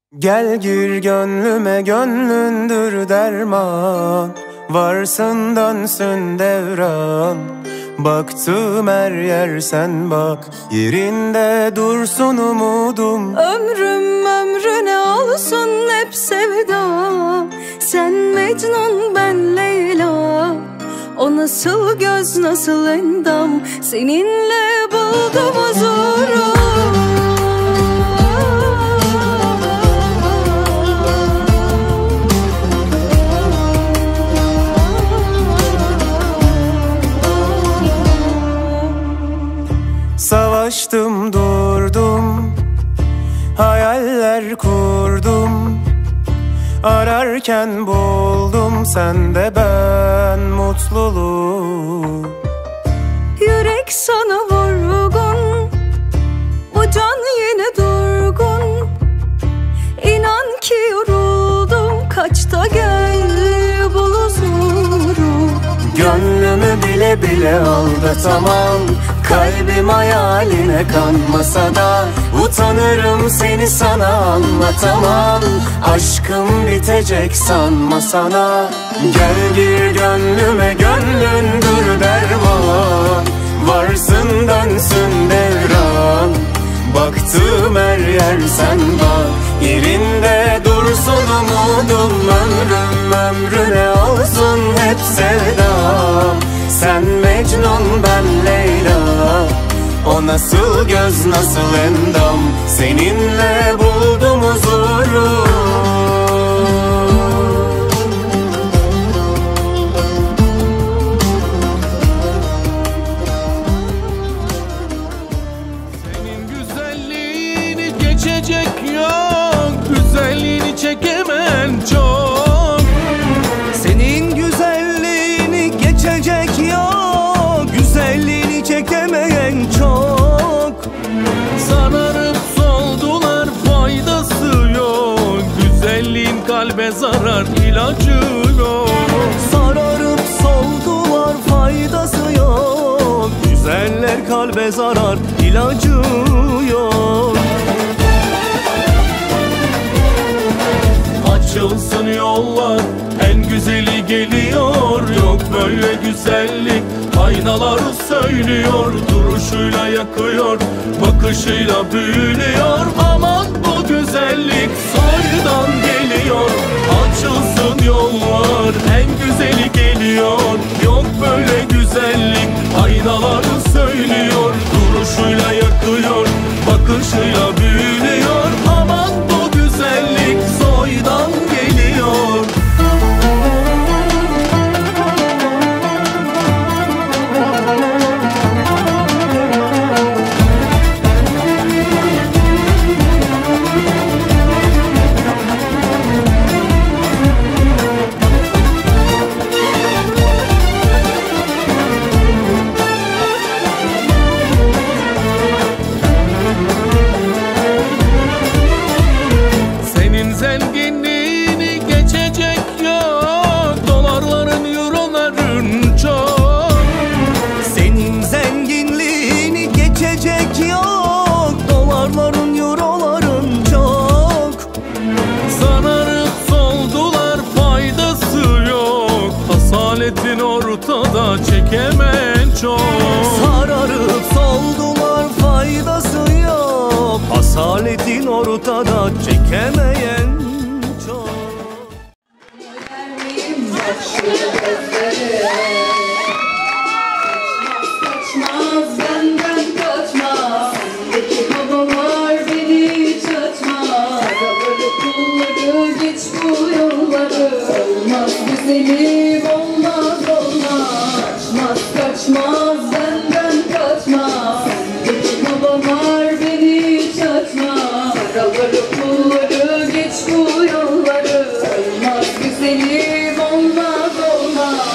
Gel gir gönlüme, gönlündür derman. Varsın dönsün devran. Baktım her yer sen bak, yerinde dursun umudum. Ömrüm ömrüne olsun hep sevda. Sen Mecnun ben Leyla. O nasıl göz nasıl endam, seninle buldum huzuru. Savaştım durdum, hayaller kurdum. Ararken buldum sende ben mutluluğu. Yürek sana vurgun, bu can yine durgun. İnan ki yoruldum, kaç da gel bul huzuru. Gönlümü bile bile aldatamam. Kalbim hayaline kanmasa da utanırım, seni sana anlatamam. Aşkım bitecek sanma sana. Gel gir gönlüme, gönlündür derman. Varsın dönsün devran. Baktım her yer sen bak, yerinde dursun umudum. Ömrüm ömrüne olsun hep sevdam. Sen Mecnun ben Leyla. O nasıl göz nasıl endam, seninle buldum huzuru. Senin güzelliğini geçecek yok, güzelliğini çekemen çok. Senin güzelliğini geçecek yok, güzelliğini çekemeyen çok. Sararıp soldular, faydası yok. Güzelliğin kalbe zarar, ilacı yok. Sararıp soldular, faydası yok. Güzeller kalbe zarar, ilacı yok. Açılsın yollar, en güzeli geliyor. Yok böyle güzellik, aynalar söylüyor. Duruşuyla yakıyor, bakışıyla büyülüyor. Aman bu güzellik soydan geliyor. Açılsın yollar, en güzeli geliyor. Yok böyle güzellik, aynalar söylüyor. Duruşuyla yakıyor, bakışıyla büyülüyor. Aman bu güzellik soydan geliyor. Senin zenginliğini geçecek yok, dolarların euroların çok. Senin zenginliğini geçecek yok, dolarların euroların çok. Sararıp soldular, faydası yok. Asaletin ortada, çekemen çok. Sararıp soldular, faydası yok. Asaletin ortada, çekemeyen çok. Kaçmaz benden kaçmaz, sendeki havalar beni hiç açmaz. Araları pulları geç bu yolları, olmaz güzelim olmaz olmaz. Kaçmaz kaçmaz benden kaçmaz, sendeki havalar beni hiç açmaz. Araları pulları geç bu yolları, olmaz güzelim olmaz olmaz.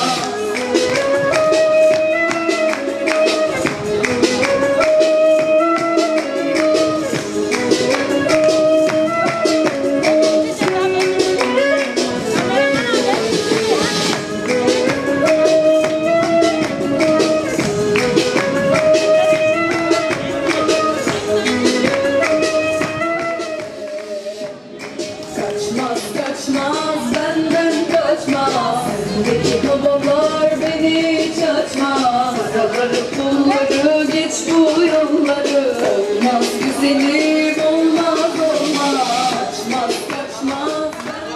Sendeki havalar beni hiç açmaz. Paraları pulları geç bu yolları. Olmaz güzelim olmaz olmaz. Kaçmaz kaçmaz.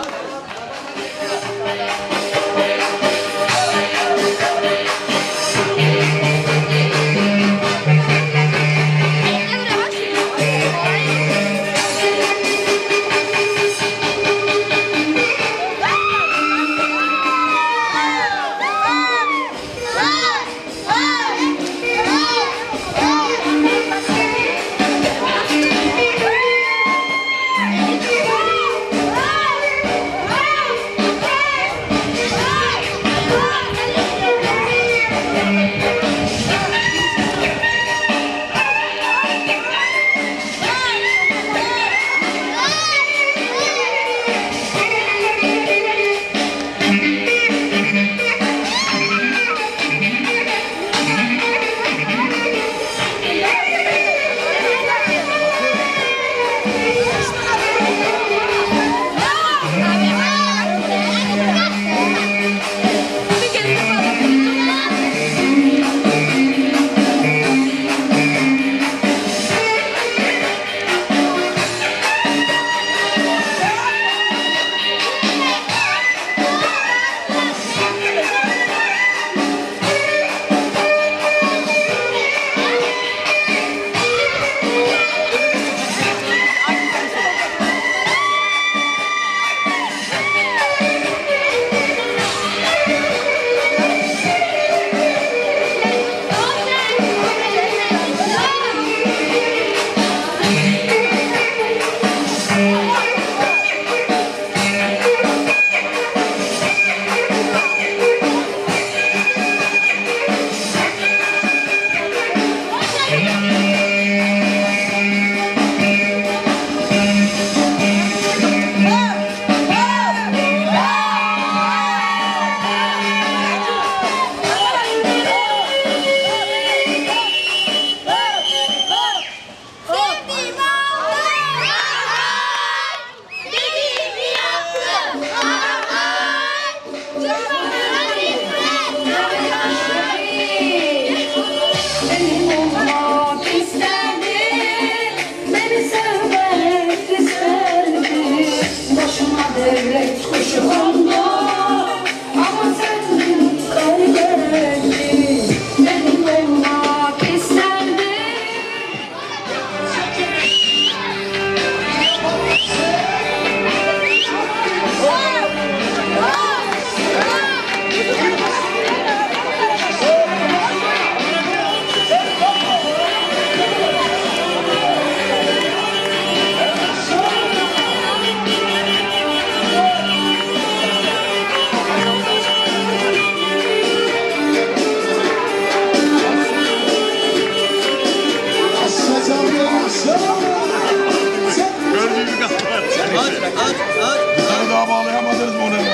Yukarı daha bağlayamadınız mı onu?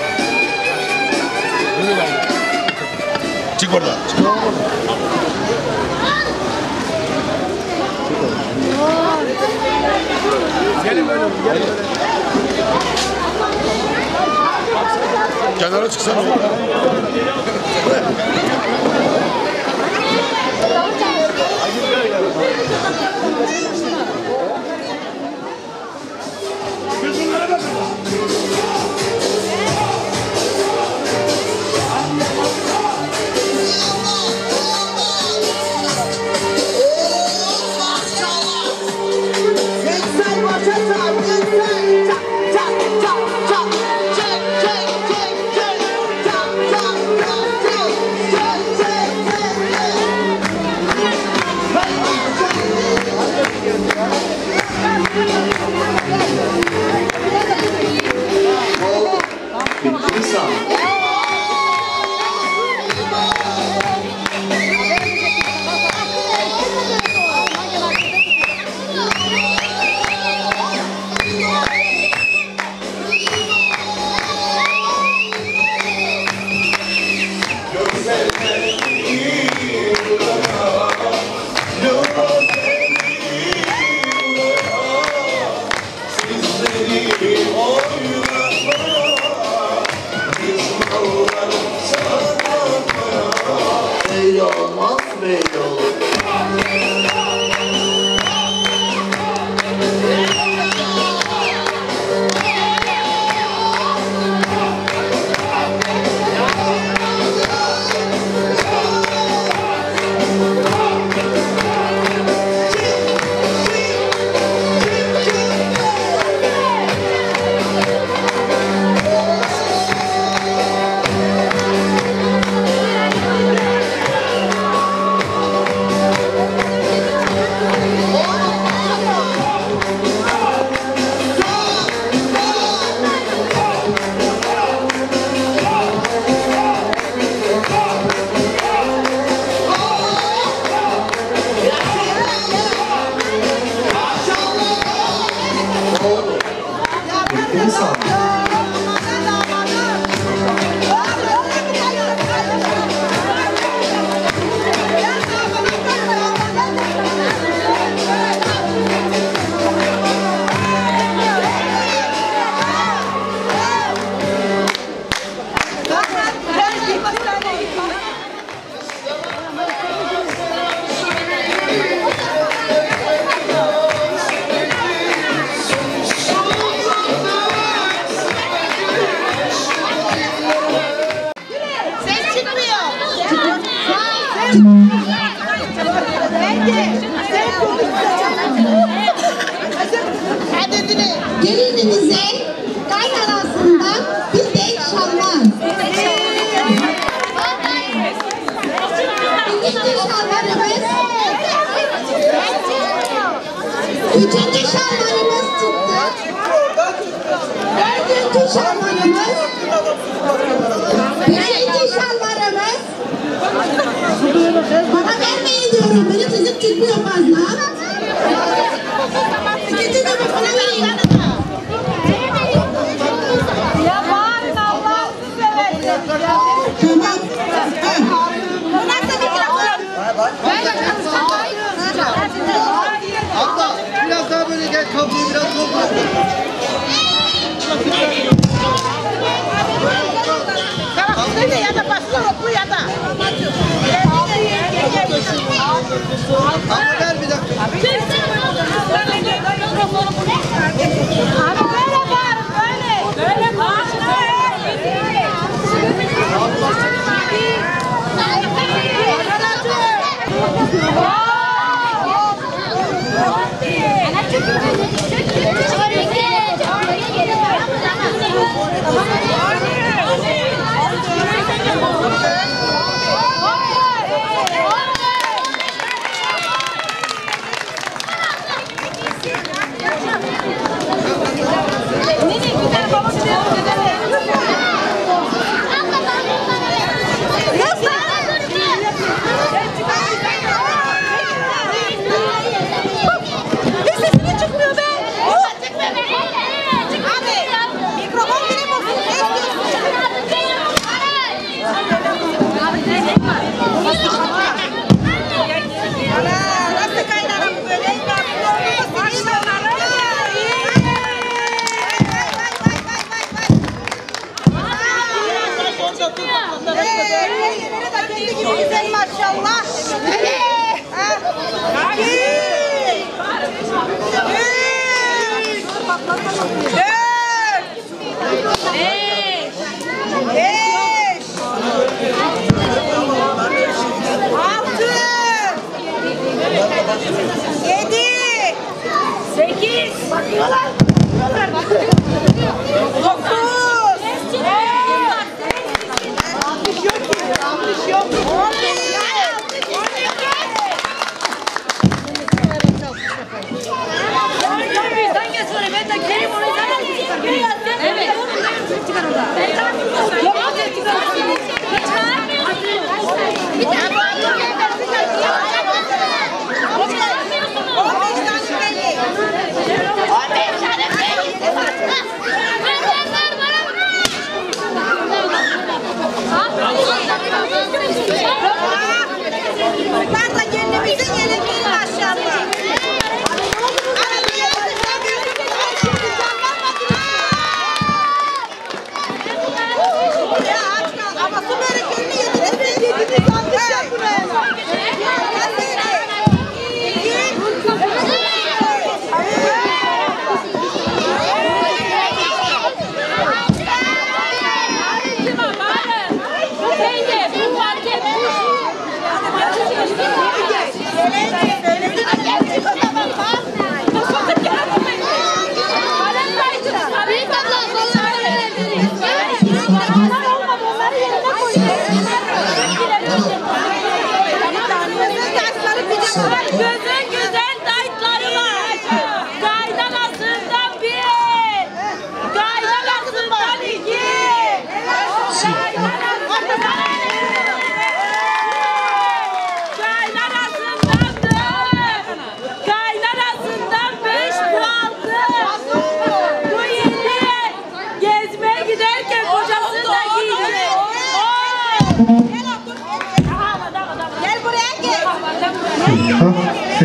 Çık oradan. Çık. Gelin böyle. Gelin böyle. Kenara çıksana. Check. Eline sağlık. Gelinimize kaynanasından bir tek şalvar. İkinci şalvarımız. Üçüncü şalvarımız çıktı. Dördüncü şalvarımız. Beşinci şalvarımız. Bana vermeyin diyorum. Benim sesim çıkmıyor fazla. İkinci de bana verin. Abla biraz daha böyle gel, kapıyı biraz topla. Tamam, ya da başka okul ya da. Abla ver bir dakika.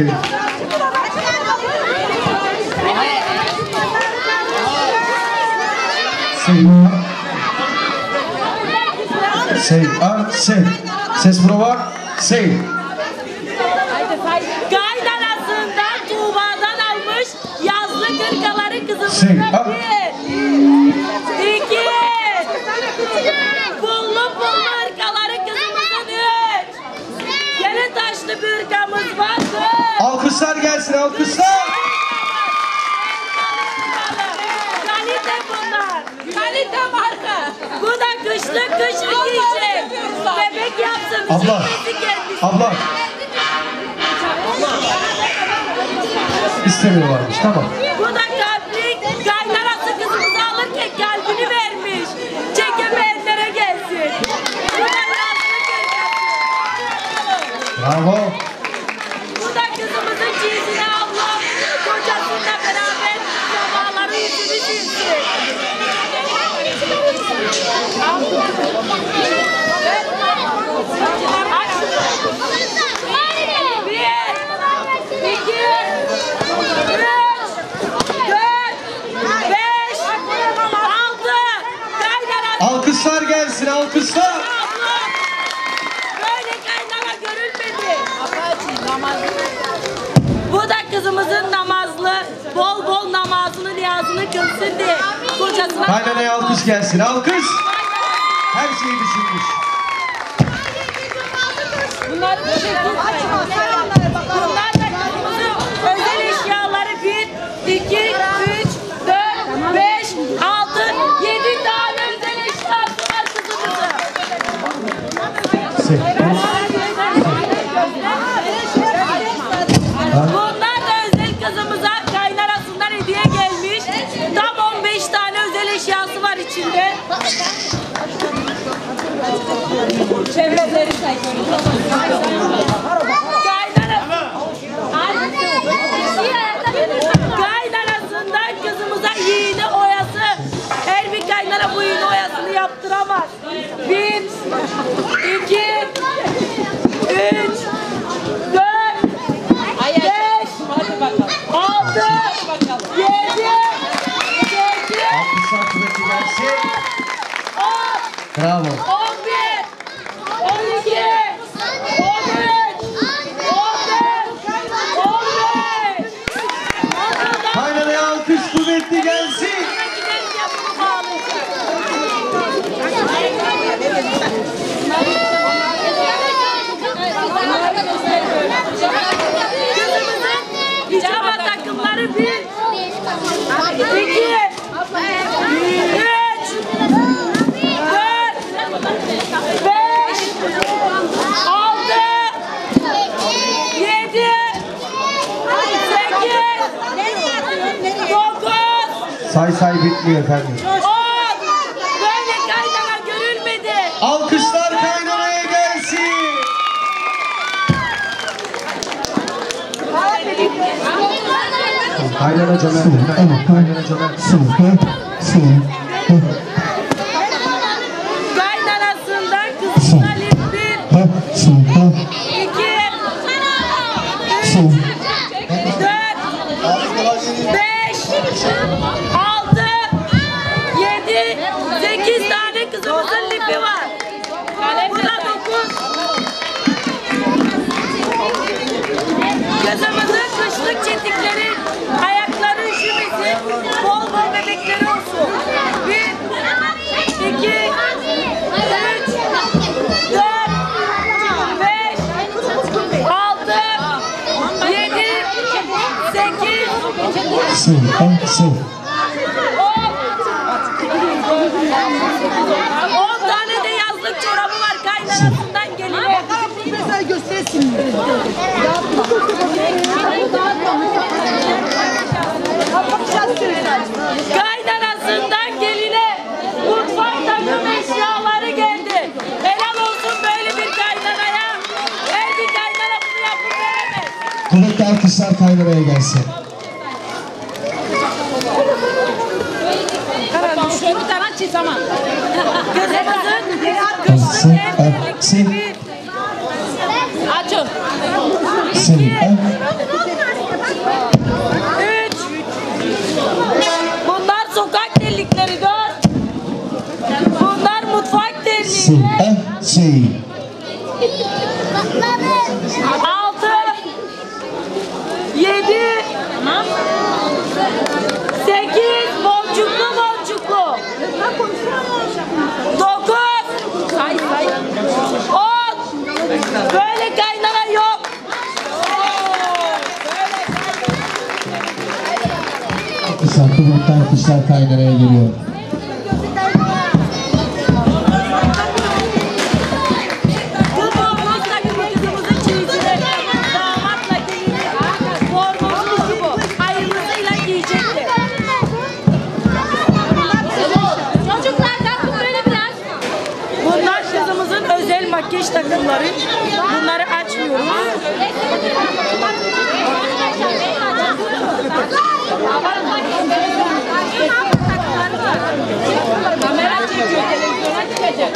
Say. Say. Say. Ses prova. Say. Kaydanasından Tuğba'dan almış yazlı kırkaları kızımızın Say. bir. 2. Pullu ırkaları kızımızın 3. Yeni taşlı bir ırkamız var. 4. Alkışlar gelsin, alkışlar. Kalite bunlar. Kalite marka. Bu da kışlık giyecek. Bebek yapsın. Abla. Abla. İstemiyorlarmış, tamam. Bu da kalplik. Kaynarası kızımızı alırken kalbini vermiş. Çekemeyenlere gelsin. Bu da yazlık ırkası. Bravo. Bu da kızımızın cinsine abla. Kocasıyla beraber sabahları yüzünü silsin. Alkışlar gelsin, alkışlar. Böyle kaynana görülmedi. Bu da kızımızın namazlı, bol bol namazını, niyazını kılsın diye kocasına... Kaynanaya alkış gelsin, alkış. Her şeyi düşünmüş. Bunlar da kızımızın özel eşyaları 1, 2, 3, 4, 5, 6, 7 tane özel eşyası var kızımızın. Bunlar da özel kızımıza kaynarasından hediye gelmiş. Tam 15 tane özel eşyası var içinde. Çevreleri kaynarasından kızımıza iğne oyası. Her bir kaynara bu iğne oyasını yaptıramaz. 1, 2, 3, 4, 5, 6, 7, 8, Alkışlar kuvvetli gelsin. 10, Bravo. 11, 12, 13, 15. Kaynanaya alkış kuvvetli gelsin. Kızımızın pijama takımları 1, 2, 3, 4, 5, 6, 7, 8, 9, Say bitmiyor efendim. 10. Böyle kaynana görülmedi. Alkışlar kaynanaya gelsin. Kaynana Caner. Kaynana Caner. Kaynanasından kızımıza lip 1, 2, 3, 4, 5, 6, 7, 8 tane kızımızın lipi var. Bu da 9. Kızımızın kışlık çetikleri, ayakları üşümesin, bol bol bebekleri olsun. 1, 2, 3, 4, 5, 6, 7, 8, 10 tane de yazlık çorabı var kaynanasından geline. Mesela göstersin. Kaynanasından geline mutfak takım eşyaları geldi. Helal olsun böyle bir kaynanaya. Her bir kaynana bunu yapıp veremez. Kuvvetli alkışlar kaynanaya gelsin. Şöyle bir tane çiz ama. Kızımızın kışlık en büyük. Açın. 2, 6 7 8 boncuklu 9 10 böyle kaynana yok. Alkışlar kaynanaya geliyor. Makyaj takımları. Bunları açmıyoruz. Kamera çekiyor, televizyona çıkacak.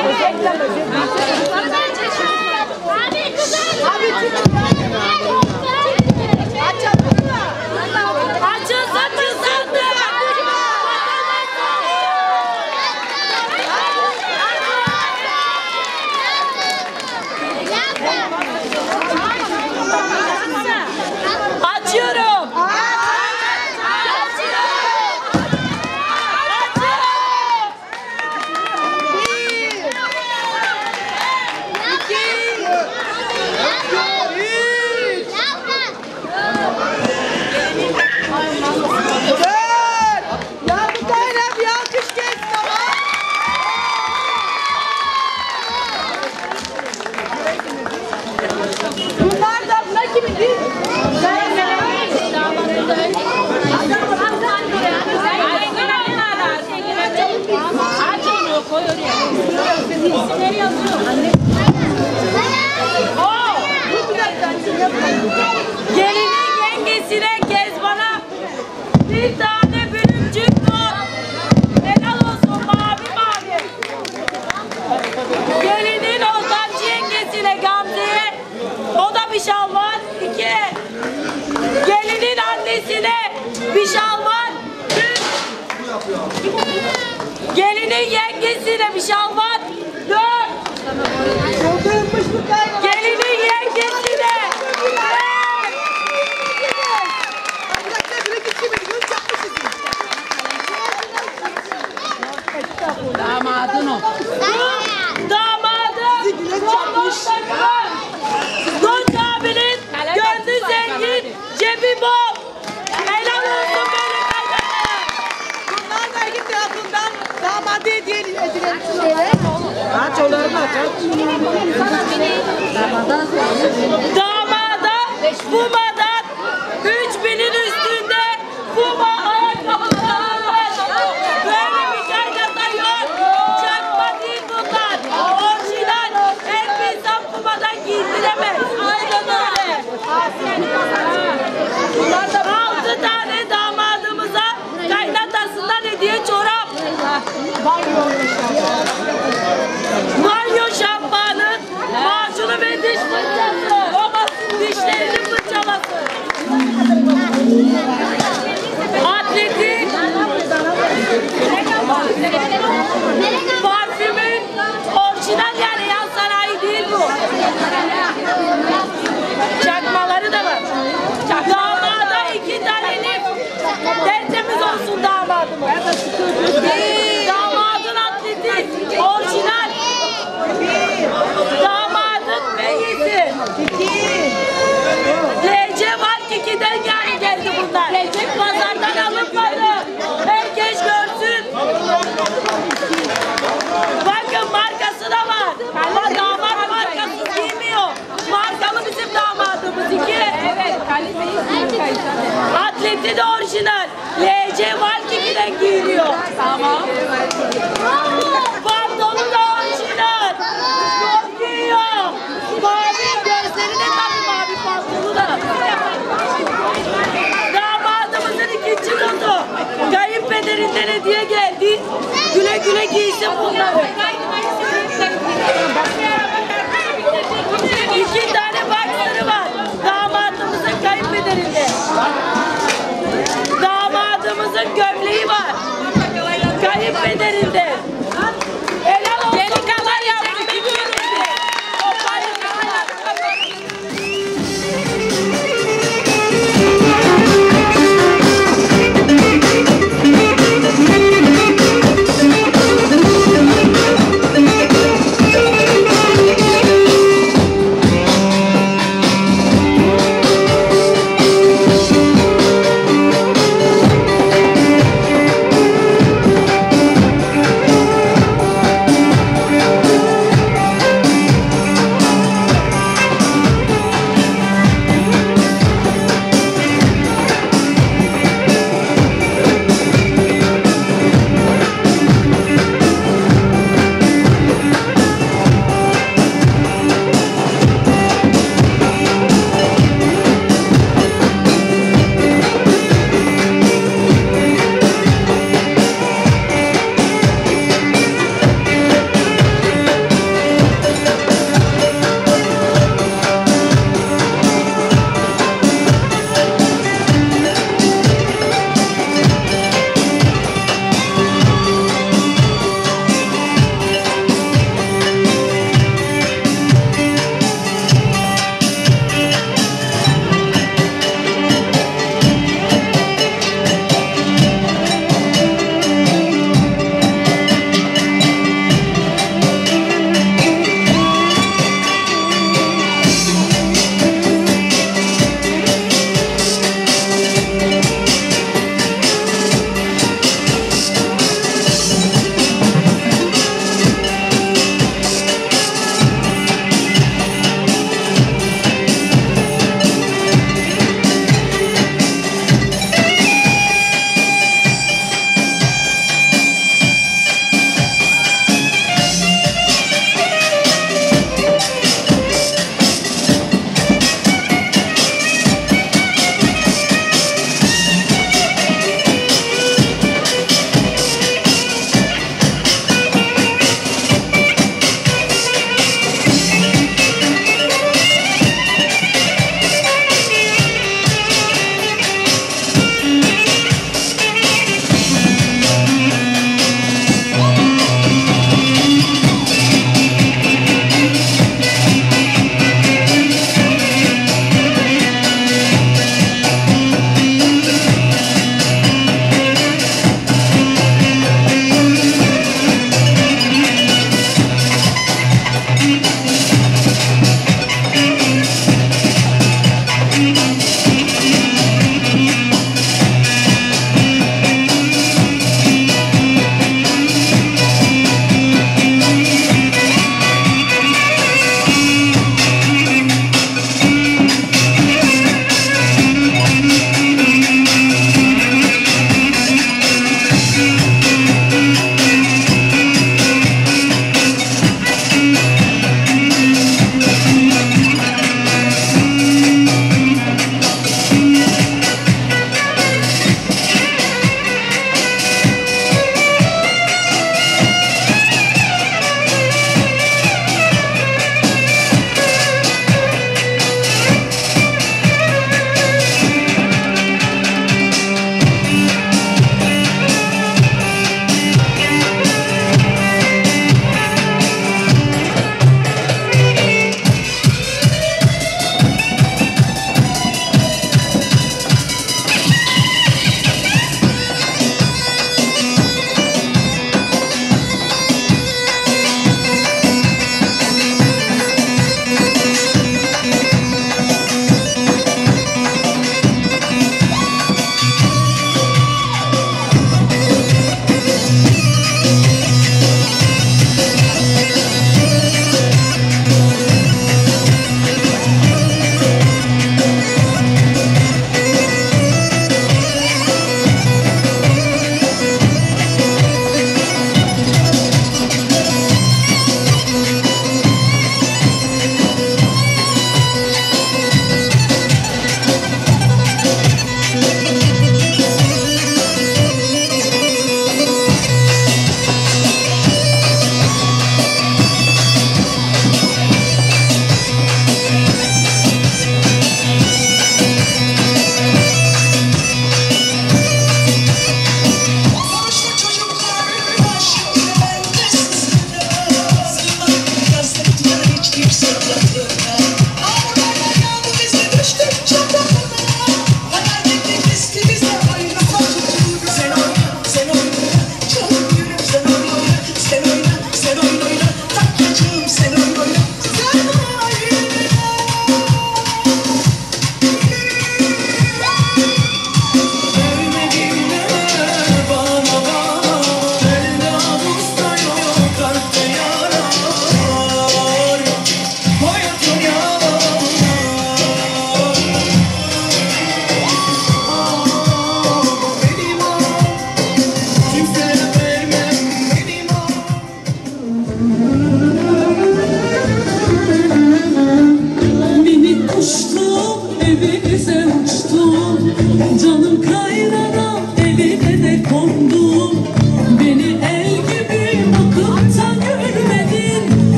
Gelinin yengesine Kezban'a bir tane bölümcük var. Helal olsun mavi mavi. Gelinin ortancı yengesine Gamze'ye o da bir şal var. 2. Gelinin annesine bir şal var. 3. Gelinin yengesine bir şal var. 4. Gelinin yengesine. Damadın o. Damadım. Donç abinin gönlü zengin, cebi bol. Helal olsun böyle kaynanaya. Bunlar vergi tarafından damadı hediye edilen şeyler. Aç onları aç. Damada Puma'dan 3000'in üstünde Puma ayakkabıları var. Böyle bir kaynata yok. Çakma değil bunlar. Orijinal. Her insan Puma'dan giydiremez. Aynen öyle. 6 tane damadımıza kaynatasından hediye çorap. Banyo şampuanı, macunu ve diş fırçası. Dişlerini fırçalasın. Atleti, parfümün orijinal yani yan sanayi değil bu. Çakmaları da var. Damada 2 tane lif. Tertemiz olsun damadımız. Damadın atleti orijinal. Damadın meyisi. LC Valkiki'den yani geldi bunlar. Pazardan alınmadı. Herkes görsün. Bakın markası da var. Ama damat markasız giymiyor. Markalı bizim damadımız 2. Evet, kaliteyi. Atleti de orijinal. LC Valkiki'den giyiliyor. Tamam. Pantolonu da orijinal. Çok giyiyor. Mavi gözleri de tabii mavi pantolonu da. Damadımızın 2. notu. Kayınpederinden hediye geldi. Güle güle giysin bunları. 2 tane boxer'ı var. Damadımızın kayınpederinde. Damadımızın gömleği var. Kayınpederinde. Helal olsun. Delikanlar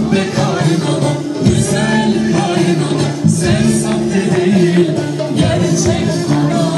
be kaynana, güzel kaynana. Sen sahte değil, gerçek ana.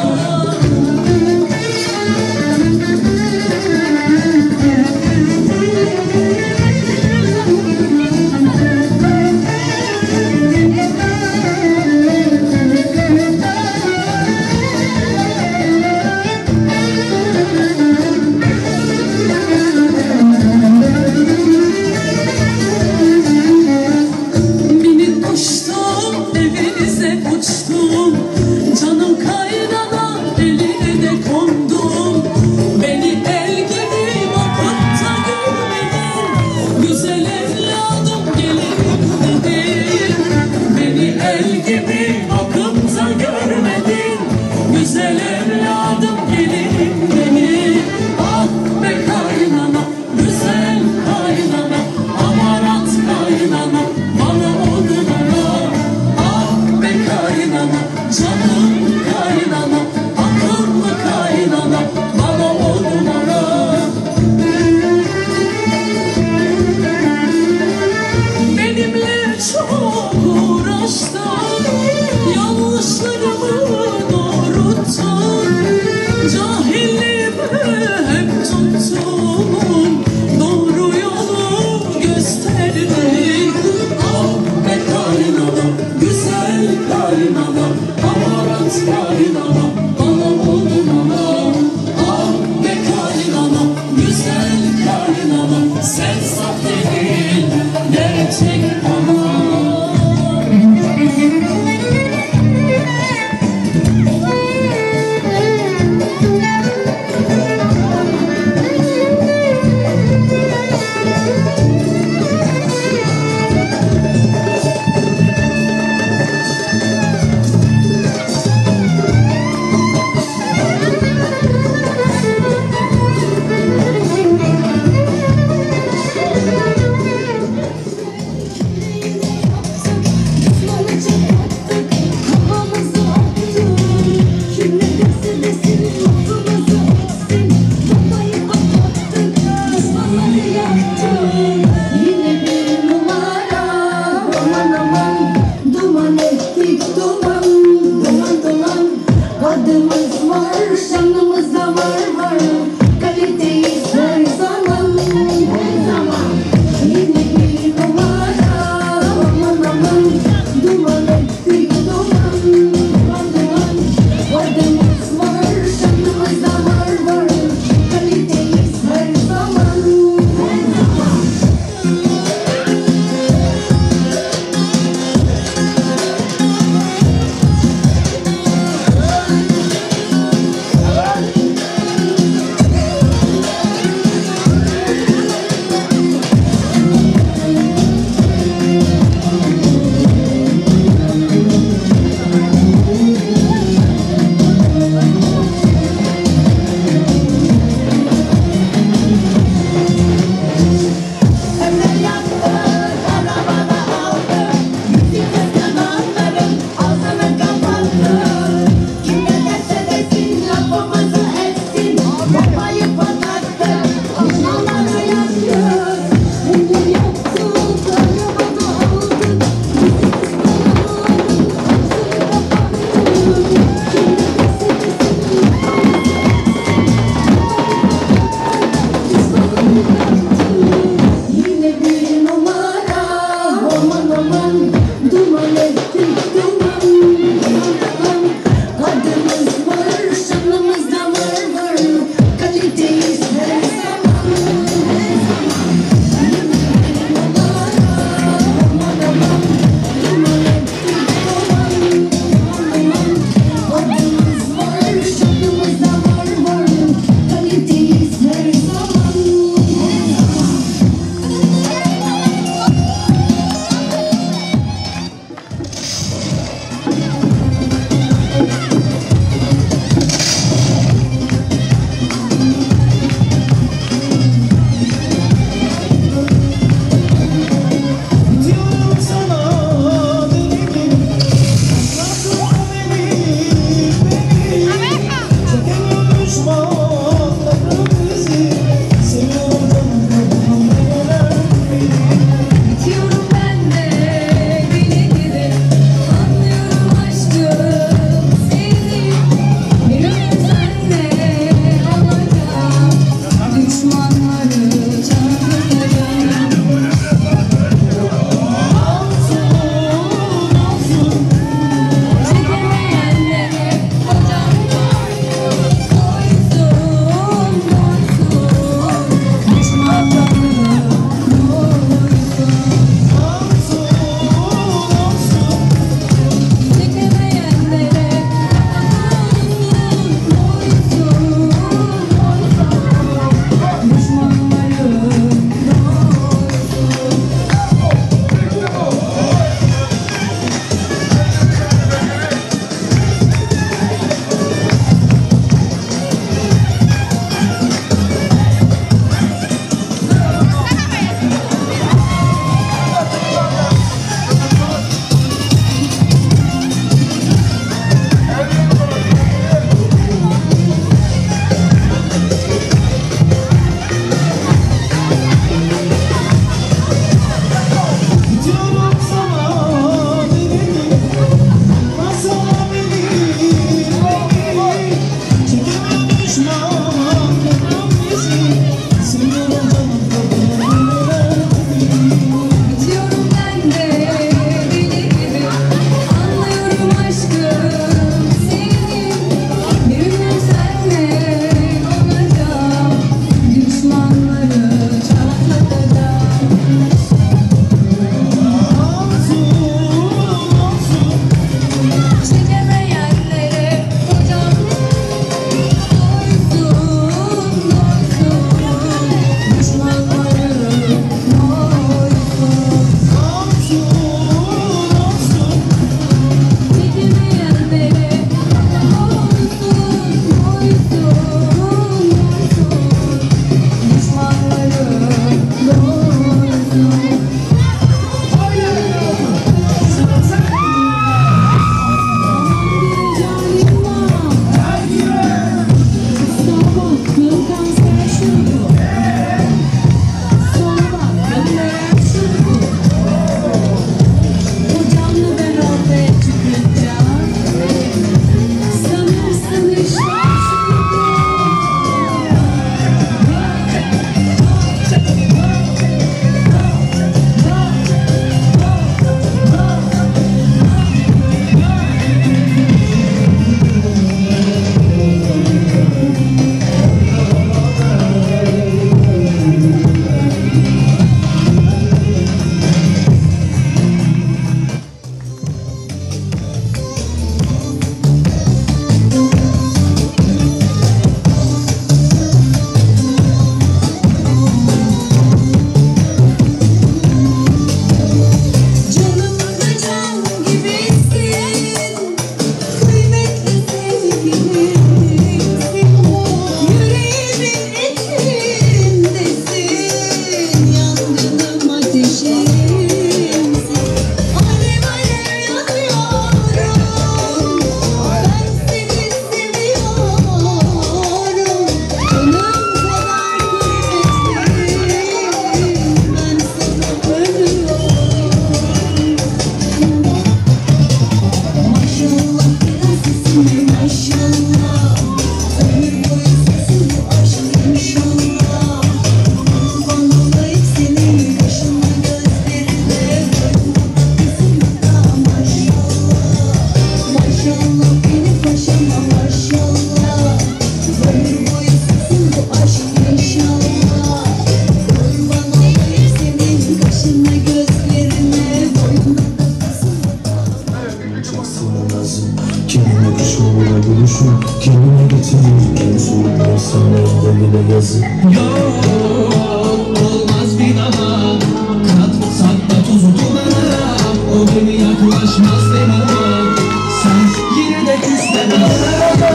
kurşun kendine getirir. En soğuk sana bile yazık. Yok olmaz bir daha. Katsak da tuzu dumana. O beni yaklaşmaz demem. Sen yine de küsme bana.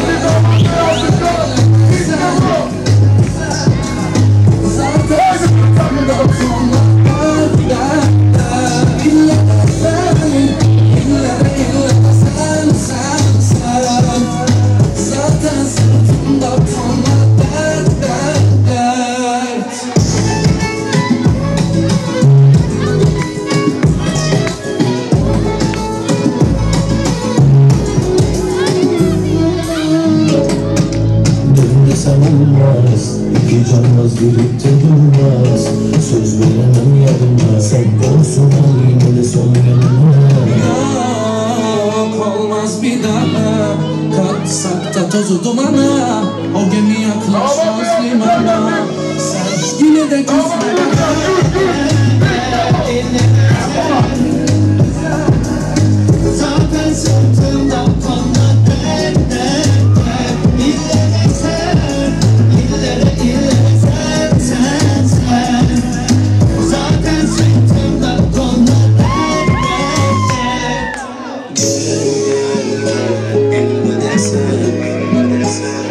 Olmaz, iki canmaz birlikte durmaz. Söz veremem yarına, sen olsun yine de son yanına. Yok olmaz bir daha. Katsak da tozu dumana. O gemi yaklaşmaz limana. Sen yine de küsme. Zaten sırtımda kanla Sen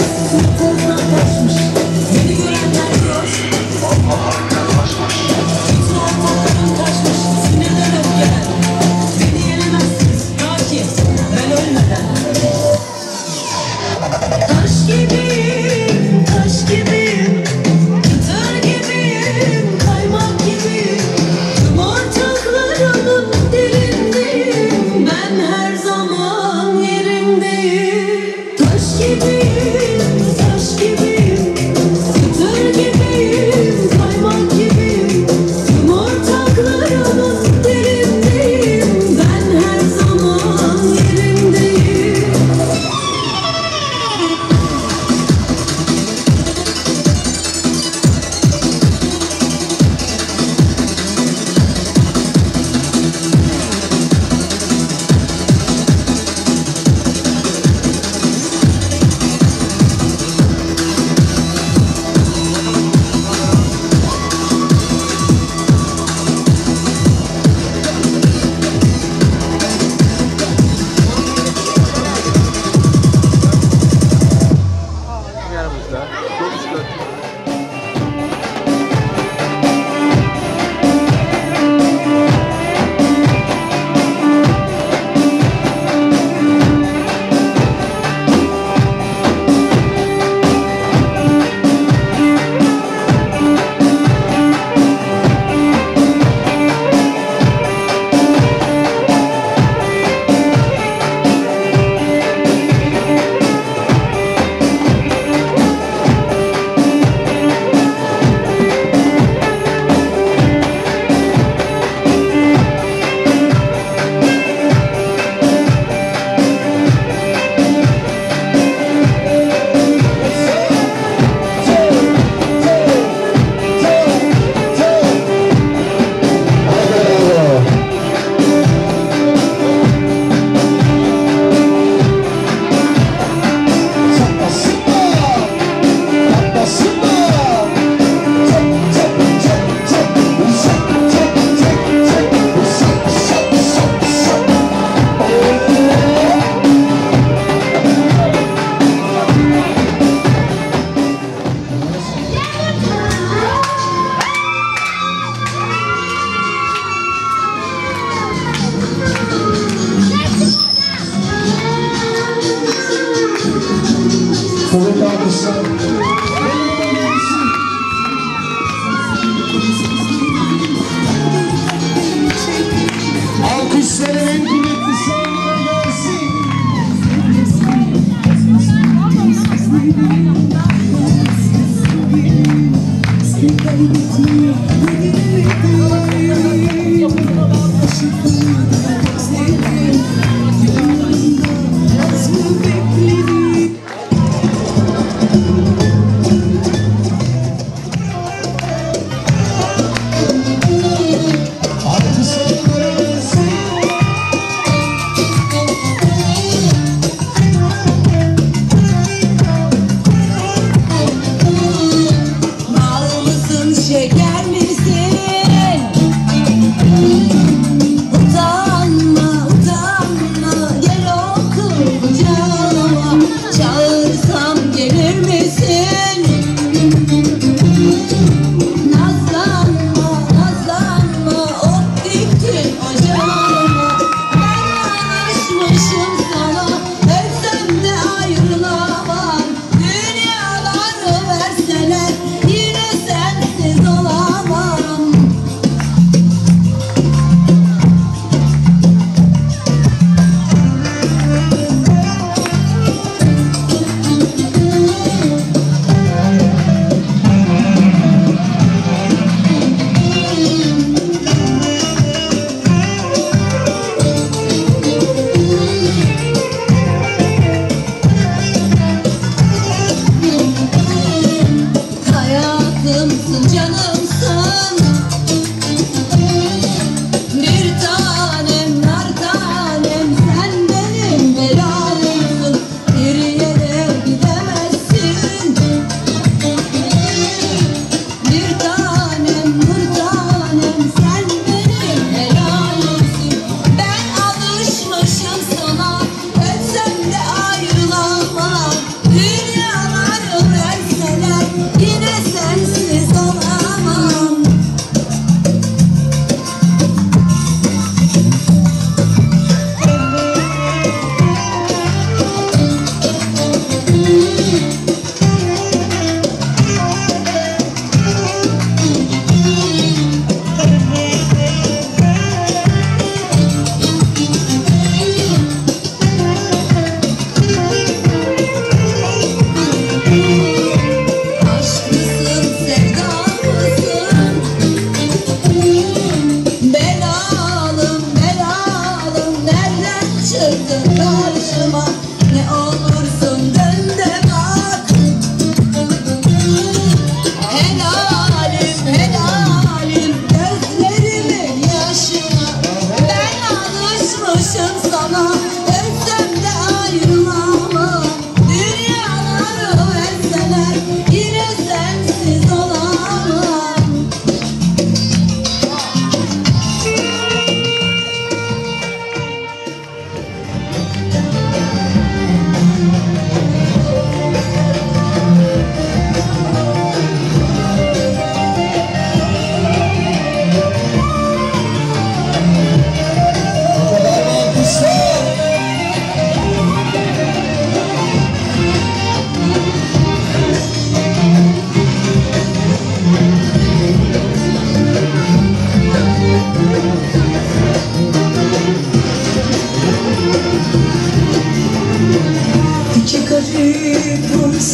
Şeker misin?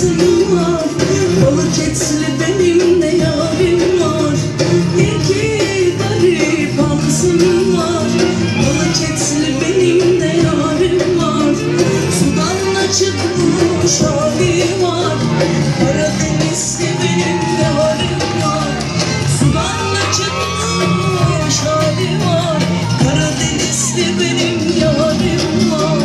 şansım var. Balıkesirli benim de yarim var. İki garip ansım var. Balıkesirli benim de yarim var. Sudan da çıkmış hali var. Karadeniz'de benim de halim var. Sudan da çıkmış hali var. Karadeniz'de benim yarim var.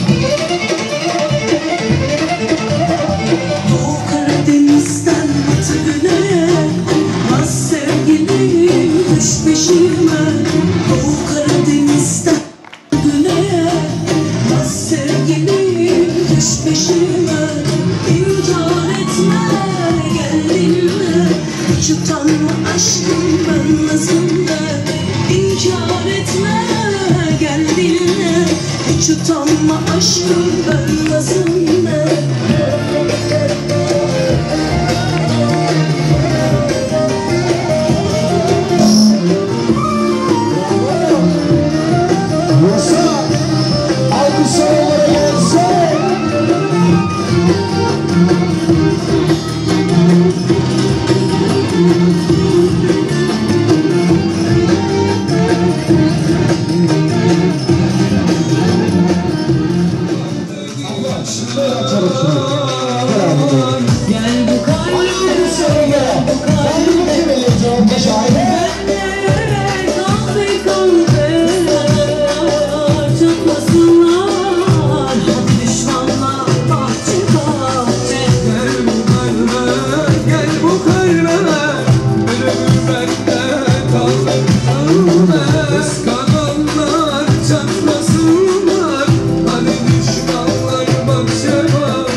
Doğu Karadeniz'den batı güneye vaz sevgilim düş peşime. Doğu Karadeniz'den güneye vaz sevgilim düş peşime. İnkar etme gel dinle. Hiç utanma aşkım ben nasıl de. İnkar etme gel dinle. Hiç utanma aşkım ben nasıl de. Gel bu kalbime gel bu kalbime kalbe kalbe çatlasınlar. Hadi düşmanlar bahçe bahçe. Gel bu kalbe, gel bu kalbe. Ölümü bende kalbe kalbe. Kıskananlar çatlasınlar. Hadi düşmanlar bahçe bahçe.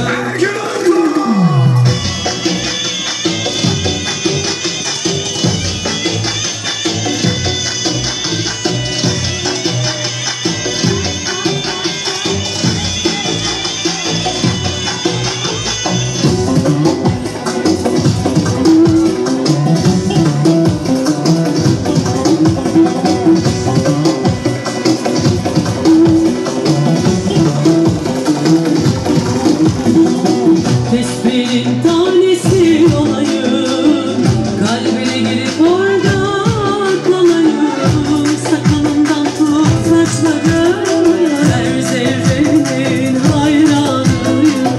Tespihin tanesi olayım. Kalbine girip orada kalayım. Sakalından tut saçları. Her zerrenin hayranıyım.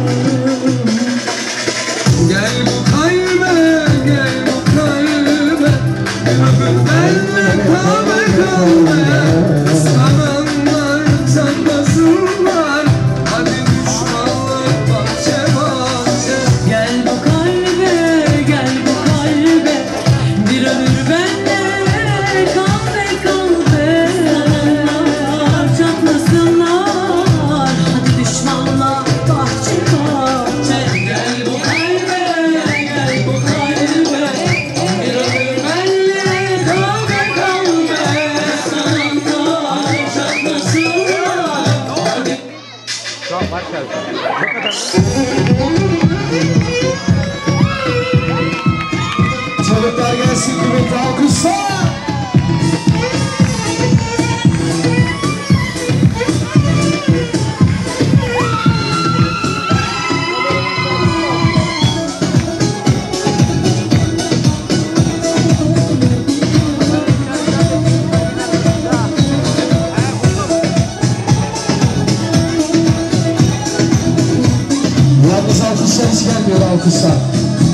Gel bu kalbe, gel bu kalbe. Ömür benle kalbe kalbe. Kıskananlar çatlasınlar. Hadi düşmanlar bahçe bahçe. Gel bu kalbe, gel bu kalbe. Bir ömür bende kalbe kalbe. Çatlasınlar. Hadi düşmanlar bahçe bahçe. Gel bu kalbe, gel bu kalbe. Bir ömür bende kalbe kalbe. Çatlasınlar. Hadi Çocuklar gelsin kuvvetli alkışlar. Yalnız alkışlar hiç gelmiyor alkışlar.